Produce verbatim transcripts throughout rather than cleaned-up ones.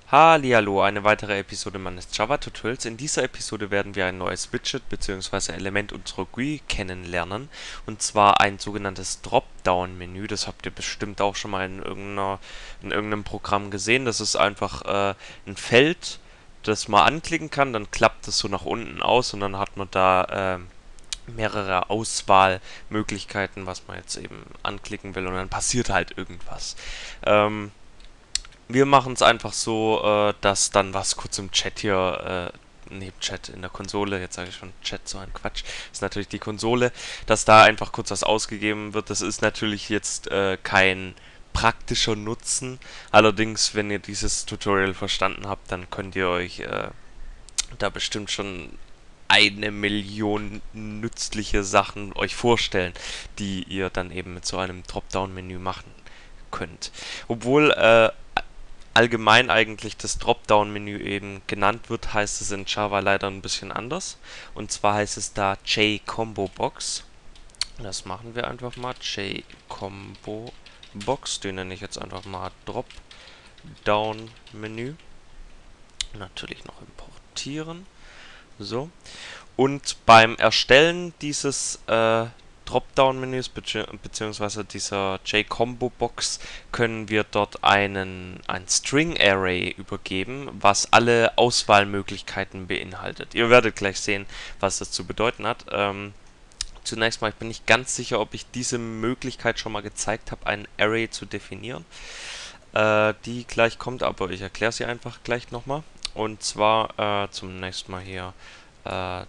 Hallihallo, eine weitere Episode meines Java-Tutorials. In dieser Episode werden wir ein neues Widget bzw. Element unserer G U I kennenlernen, und zwar ein sogenanntes Dropdown-Menü. Das habt ihr bestimmt auch schon mal in irgendeiner, in irgendeinem Programm gesehen. Das ist einfach äh, ein Feld, das man anklicken kann, dann klappt es so nach unten aus und dann hat man da äh, mehrere Auswahlmöglichkeiten, was man jetzt eben anklicken will, und dann passiert halt irgendwas. Ähm, Wir machen es einfach so, äh, dass dann was kurz im Chat hier, äh, nee, Chat in der Konsole, jetzt sage ich schon Chat, so ein Quatsch, ist natürlich die Konsole, dass da einfach kurz was ausgegeben wird. Das ist natürlich jetzt äh, kein praktischer Nutzen. Allerdings, wenn ihr dieses Tutorial verstanden habt, dann könnt ihr euch äh, da bestimmt schon eine Million nützliche Sachen euch vorstellen, die ihr dann eben mit so einem Dropdown-Menü machen könnt. Obwohl äh, allgemein eigentlich das Dropdown-Menü eben genannt wird, heißt es in Java leider ein bisschen anders. Und zwar heißt es da J-Combo-Box. Das machen wir einfach mal. J-Combo-Box. Den nenne ich jetzt einfach mal Dropdown-Menü. Natürlich noch importieren. So. Und beim Erstellen dieses äh, Dropdown-Menüs bzw. dieser J-Combo-Box können wir dort einen ein String-Array übergeben, was alle Auswahlmöglichkeiten beinhaltet. Ihr werdet gleich sehen, was das zu bedeuten hat. Ähm, zunächst mal, ich bin nicht ganz sicher, ob ich diese Möglichkeit schon mal gezeigt habe, ein Array zu definieren. Äh, die gleich kommt, aber ich erkläre sie einfach gleich nochmal. Und zwar äh, zunächst mal hier äh,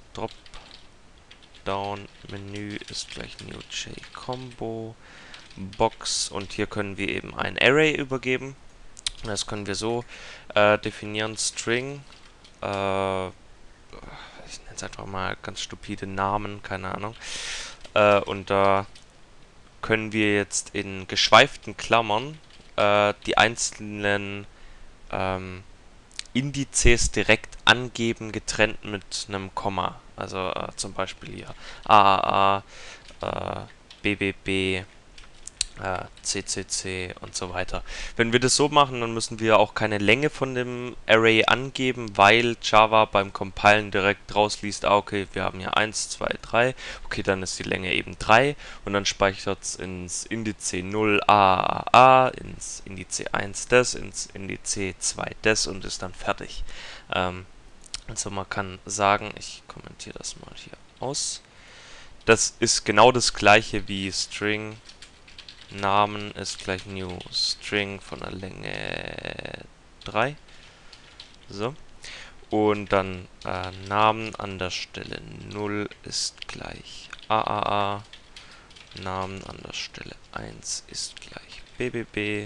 Dropdown-Menü ist gleich New J-Combo Box, und hier können wir eben ein Array übergeben. Das können wir so äh, definieren: String, äh, ich nenne es einfach mal ganz stupide Namen, keine Ahnung. Äh, und da können wir jetzt in geschweiften Klammern äh, die einzelnen ähm, Indizes direkt angeben, getrennt mit einem Komma. Also äh, zum Beispiel hier A A A, äh, B B B, äh, C C C und so weiter. Wenn wir das so machen, dann müssen wir auch keine Länge von dem Array angeben, weil Java beim Compilen direkt rausliest, ah, okay, wir haben hier eins, zwei, drei, okay, dann ist die Länge eben drei, und dann speichert es ins Indiz null A A A, ins Indiz eins das, ins Indiz zwei das und ist dann fertig. Ähm, also man kann sagen, ich kommentiere das mal hier aus, das ist genau das gleiche wie String Namen ist gleich New String von der Länge drei. So. Und dann äh, Namen an der Stelle null ist gleich A A A. Namen an der Stelle eins ist gleich B B B.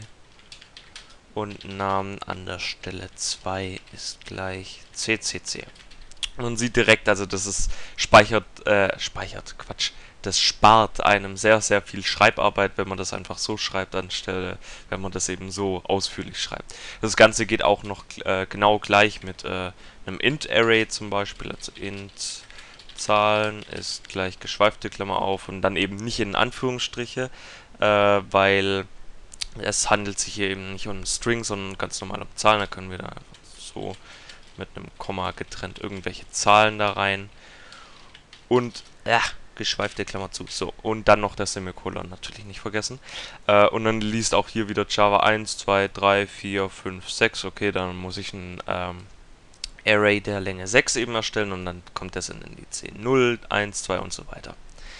Und Namen an der Stelle zwei ist gleich C C C. Man sieht direkt, also das ist speichert, äh, speichert, Quatsch, das spart einem sehr, sehr viel Schreibarbeit, wenn man das einfach so schreibt, anstelle, wenn man das eben so ausführlich schreibt. Das Ganze geht auch noch äh, genau gleich mit äh, einem Int-Array zum Beispiel, also Int Zahlen ist gleich geschweifte Klammer auf und dann eben nicht in Anführungsstriche, äh, weil es handelt sich hier eben nicht um String, sondern ganz normal um Zahlen. Da können wir da einfach so mit einem Komma getrennt irgendwelche Zahlen da rein. Und, ja, geschweifte Klammer zu. So, und dann noch das Semikolon, natürlich nicht vergessen. Äh, und dann liest auch hier wieder Java eins, zwei, drei, vier, fünf, sechs. Okay, dann muss ich ein ähm, Array der Länge sechs eben erstellen, und dann kommt das in Indiz null, eins, zwei und so weiter.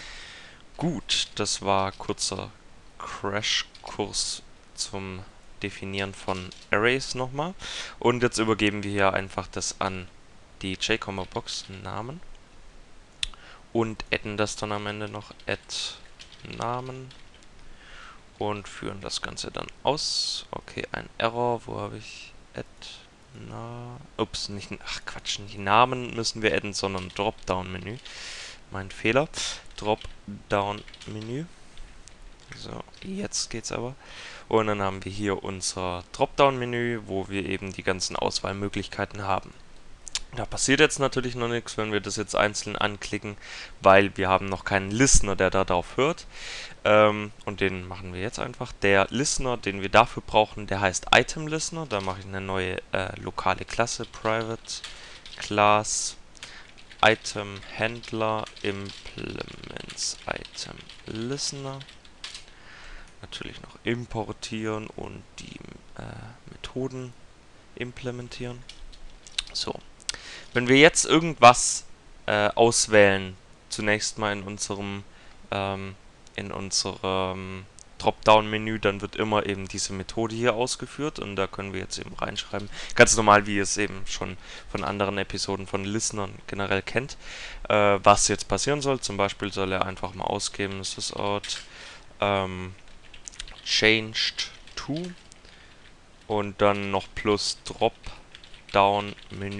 Gut, das war kurzer Crashkurs zum Definieren von Arrays nochmal. Und jetzt übergeben wir hier einfach das an die J-Combo-Box Namen und adden das dann am Ende noch add Namen und führen das Ganze dann aus. Okay, ein Error, wo habe ich add na ups, nicht, ach Quatsch, nicht Namen müssen wir adden, sondern Dropdown-Menü. Mein Fehler. Dropdown-Menü. So, jetzt geht's aber. Und dann haben wir hier unser Dropdown-Menü, wo wir eben die ganzen Auswahlmöglichkeiten haben. Da passiert jetzt natürlich noch nichts, wenn wir das jetzt einzeln anklicken, weil wir haben noch keinen Listener, der da drauf hört. Ähm, und den machen wir jetzt einfach. Der Listener, den wir dafür brauchen, der heißt Item Listener. Da mache ich eine neue äh, lokale Klasse, Private Class Item Handler Implements Item Listener. Natürlich noch importieren und die äh, Methoden implementieren. So. Wenn wir jetzt irgendwas äh, auswählen, zunächst mal in unserem ähm, in unserem Dropdown-Menü, dann wird immer eben diese Methode hier ausgeführt und da können wir jetzt eben reinschreiben, ganz normal, wie ihr es eben schon von anderen Episoden von Listenern generell kennt, äh, was jetzt passieren soll. Zum Beispiel soll er einfach mal ausgeben, sysout ähm, changed to und dann noch plus Dropdown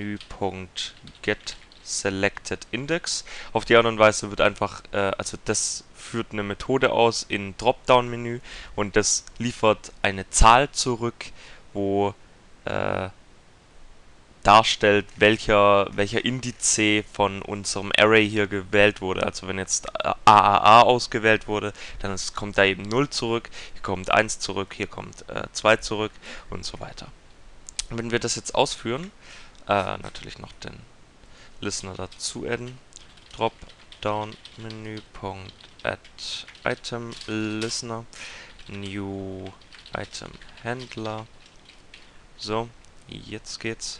Menü.get selected index. Auf die Art und Weise wird einfach, äh, also das führt eine Methode aus in Dropdown-Menü und das liefert eine Zahl zurück, wo äh, darstellt, welcher, welcher Indiz von unserem Array hier gewählt wurde. Also wenn jetzt A A A ausgewählt wurde, dann ist, kommt da eben null zurück, hier kommt eins zurück, hier kommt äh, zwei zurück und so weiter. Und wenn wir das jetzt ausführen, äh, natürlich noch den Listener dazu adden, Dropdown Menü.add Item Listener, New Item Handler. So, jetzt geht's.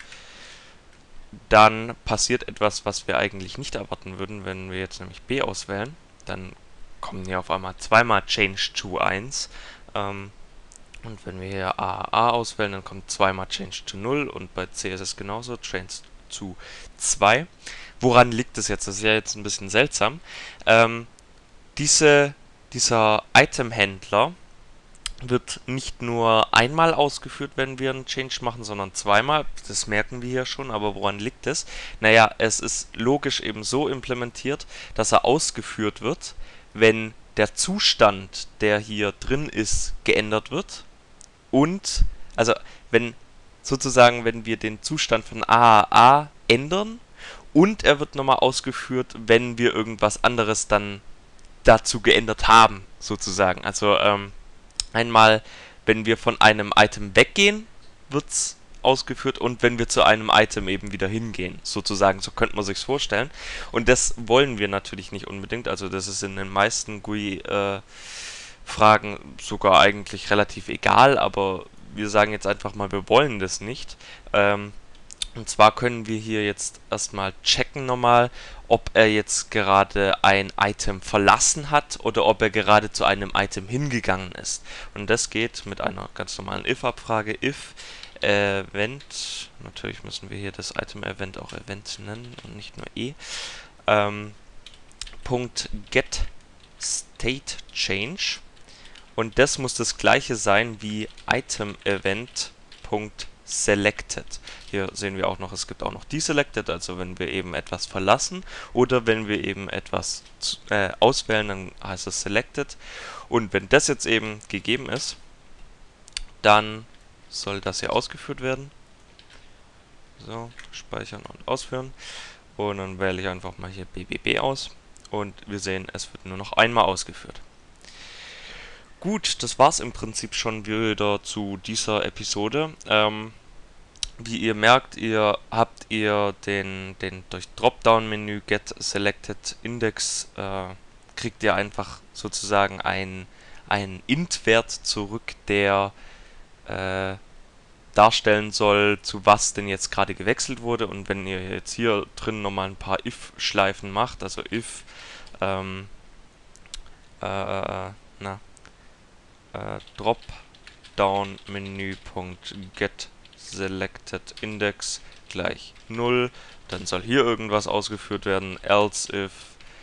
Dann passiert etwas, was wir eigentlich nicht erwarten würden, wenn wir jetzt nämlich B auswählen. Dann kommen hier auf einmal zweimal Change to eins. Ähm, und wenn wir hier A A A auswählen, dann kommt zweimal Change to null und bei C ist es genauso, Change zu zwei. Woran liegt es jetzt? Das ist ja jetzt ein bisschen seltsam. Ähm, diese, dieser Item-Händler wird nicht nur einmal ausgeführt, wenn wir einen Change machen, sondern zweimal. Das merken wir hier schon, aber woran liegt es? Naja, es ist logisch eben so implementiert, dass er ausgeführt wird, wenn der Zustand, der hier drin ist, geändert wird. Und, also wenn sozusagen, wenn wir den Zustand von A A A ändern und er wird nochmal ausgeführt, wenn wir irgendwas anderes dann dazu geändert haben, sozusagen. Also ähm, einmal, wenn wir von einem Item weggehen, wird's ausgeführt und wenn wir zu einem Item eben wieder hingehen, sozusagen, so könnte man sich's vorstellen. Und das wollen wir natürlich nicht unbedingt, also das ist in den meisten G U I äh, Fragen sogar eigentlich relativ egal, aber wir sagen jetzt einfach mal, wir wollen das nicht. Ähm, und zwar können wir hier jetzt erstmal checken nochmal, ob er jetzt gerade ein Item verlassen hat oder ob er gerade zu einem Item hingegangen ist. Und das geht mit einer ganz normalen if-Abfrage, if event, natürlich müssen wir hier das Item-Event auch Event nennen und nicht nur e, ähm, Punkt get state change. Und das muss das gleiche sein wie Item-Event.selected. Hier sehen wir auch noch, es gibt auch noch deselected, also wenn wir eben etwas verlassen oder wenn wir eben etwas äh, auswählen, dann heißt es selected. Und wenn das jetzt eben gegeben ist, dann soll das hier ausgeführt werden. So, speichern und ausführen. Und dann wähle ich einfach mal hier B B B aus. Und wir sehen, es wird nur noch einmal ausgeführt. Gut, das war's im Prinzip schon wieder zu dieser Episode. Ähm, wie ihr merkt, ihr habt ihr den, den durch Dropdown-Menü Get Selected Index, äh, kriegt ihr einfach sozusagen einen Int-Wert zurück, der äh, darstellen soll, zu was denn jetzt gerade gewechselt wurde. Und wenn ihr jetzt hier drin nochmal ein paar if-Schleifen macht, also if ähm, äh, na Uh, Dropdown Menü.get selected index gleich null, dann soll hier irgendwas ausgeführt werden, else if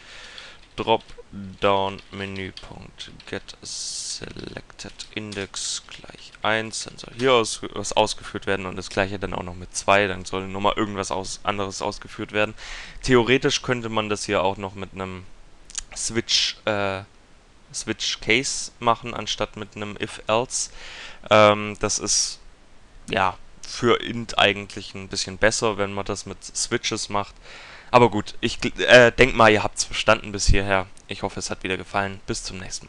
Dropdown Menü.get selected index gleich eins, dann soll hier aus, was ausgeführt werden und das gleiche dann auch noch mit zwei, dann soll nochmal irgendwas aus, anderes ausgeführt werden. Theoretisch könnte man das hier auch noch mit einem Switch äh, Switch Case machen, anstatt mit einem If-Else. Ähm, das ist, ja, für int eigentlich ein bisschen besser, wenn man das mit Switches macht. Aber gut, ich äh, denke mal, ihr habt es verstanden bis hierher. Ich hoffe, es hat wieder gefallen. Bis zum nächsten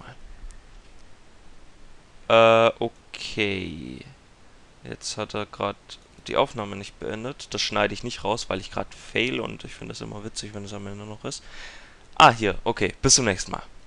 Mal. Äh, okay. Jetzt hat er gerade die Aufnahme nicht beendet. Das schneide ich nicht raus, weil ich gerade fail und ich finde es immer witzig, wenn es am Ende noch ist. Ah, hier. Okay, bis zum nächsten Mal.